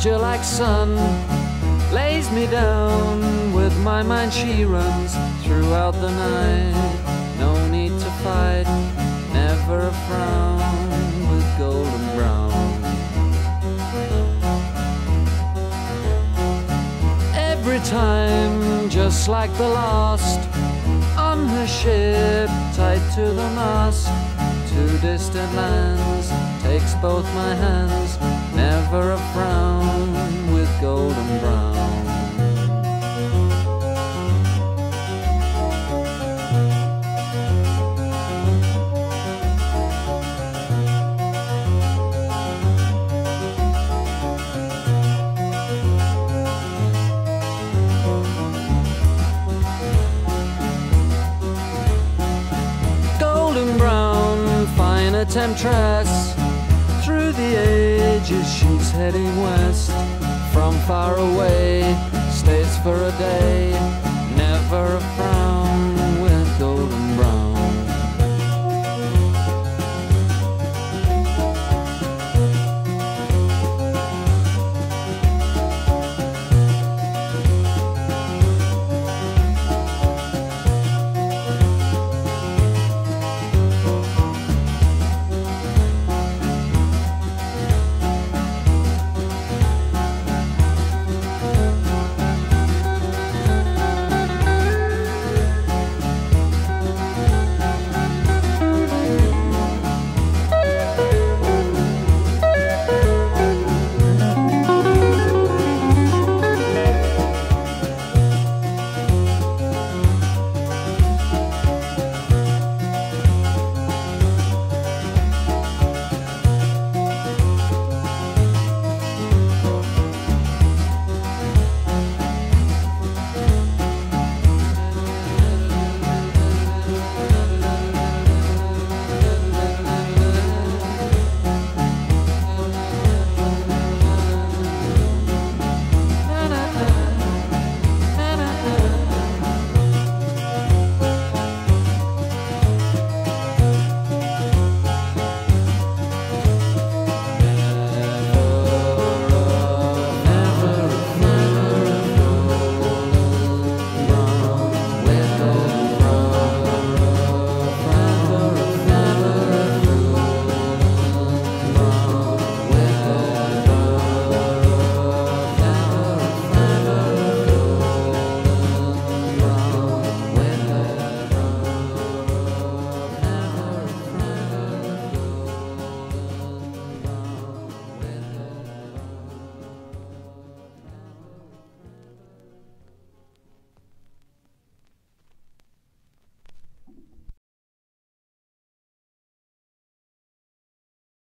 pasture like sun lays me down. With my mind she runs throughout the night. No need to fight, never a frown, with golden brown. Every time, just like the last, on her ship, tied to the mast, to distant lands, takes both my hands, never a frown, with golden brown. Temptress, through the ages she's heading west. From far away, stays for a day,